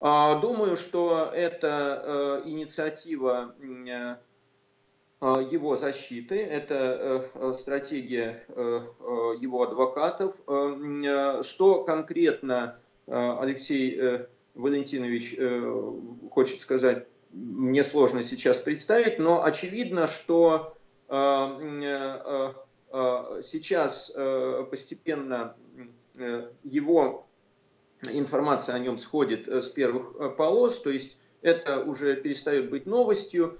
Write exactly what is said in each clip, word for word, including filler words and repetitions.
Думаю, что это инициатива его защиты, это стратегия его адвокатов. Что конкретно Алексей Валентинович хочет сказать, мне сложно сейчас представить, но очевидно, что сейчас постепенно его информация о нем сходит с первых полос, то есть это уже перестает быть новостью,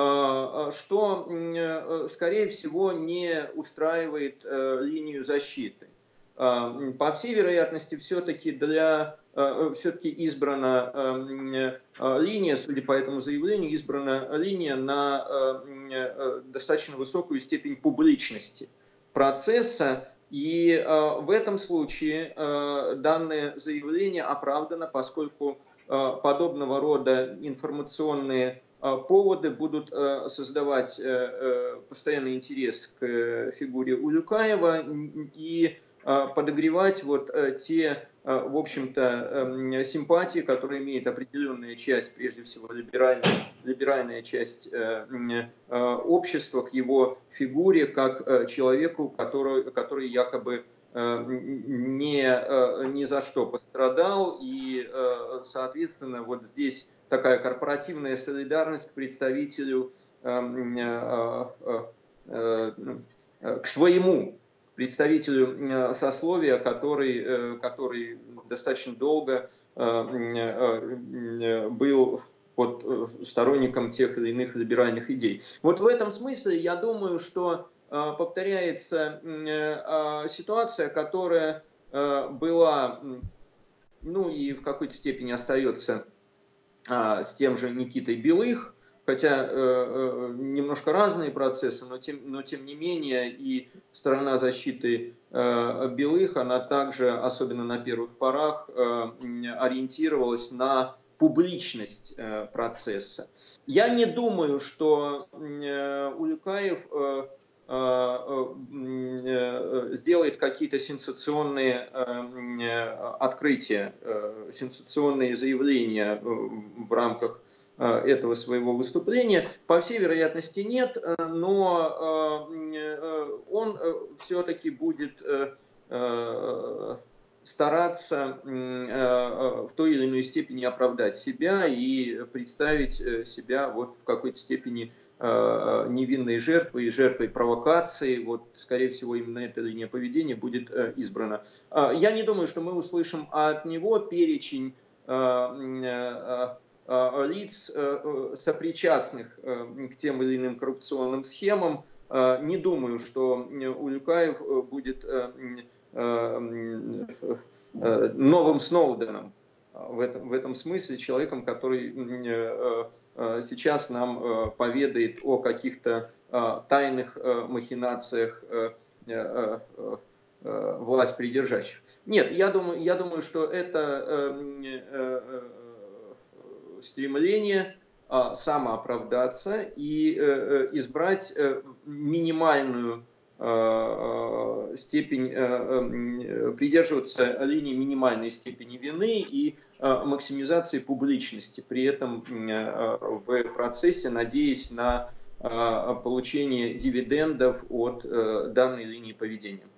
что, скорее всего, не устраивает линию защиты. По всей вероятности, все-таки для все-таки избрана линия, судя по этому заявлению, избрана линия на достаточно высокую степень публичности процесса. И в этом случае данное заявление оправдано, поскольку подобного рода информационные поводы будут создавать постоянный интерес к фигуре Улюкаева и подогревать вот те, в общем-то, симпатии, которые имеет определенная часть, прежде всего либеральная, либеральная часть общества к его фигуре, как человеку, который, который якобы не, ни за что пострадал, и, соответственно, вот здесь такая корпоративная солидарность к представителю, к своему представителю сословия, который, который достаточно долго был под сторонником тех или иных либеральных идей. Вот в этом смысле я думаю, что повторяется ситуация, которая была, ну и в какой-то степени остается с тем же Никитой Белых, хотя э, немножко разные процессы, но тем, но тем не менее и сторона защиты э, Белых, она также, особенно на первых порах, э, ориентировалась на публичность э, процесса. Я не думаю, что э, Улюкаев э, э, э, сделает какие-то сенсационные э, открытия, э, сенсационные заявления в рамках этого своего выступления. По всей вероятности нет, но он все-таки будет стараться в той или иной степени оправдать себя и представить себя вот в какой-то степени невинной жертвой, жертвой провокации. Вот, скорее всего, именно эта линия поведения будет избрана. Я не думаю, что мы услышим от него перечень лиц, сопричастных к тем или иным коррупционным схемам. Не думаю, что Улюкаев будет новым Сноуденом в этом, в этом смысле, человеком, который сейчас нам поведает о каких-то тайных махинациях власть придержащих. Нет, я думаю, я думаю, что это стремление самооправдаться и избрать минимальную степень, придерживаться линии минимальной степени вины и максимизации публичности, при этом в процессе надеясь на получение дивидендов от данной линии поведения.